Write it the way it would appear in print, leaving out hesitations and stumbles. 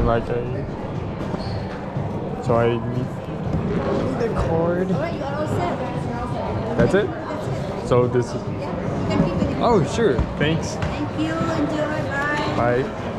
like a. So I need the card. Alright, you got all set. That's it. That's it. So this is. Yeah, you can keep it. Oh sure. Thanks. Thank you. Enjoy. Bye. Bye.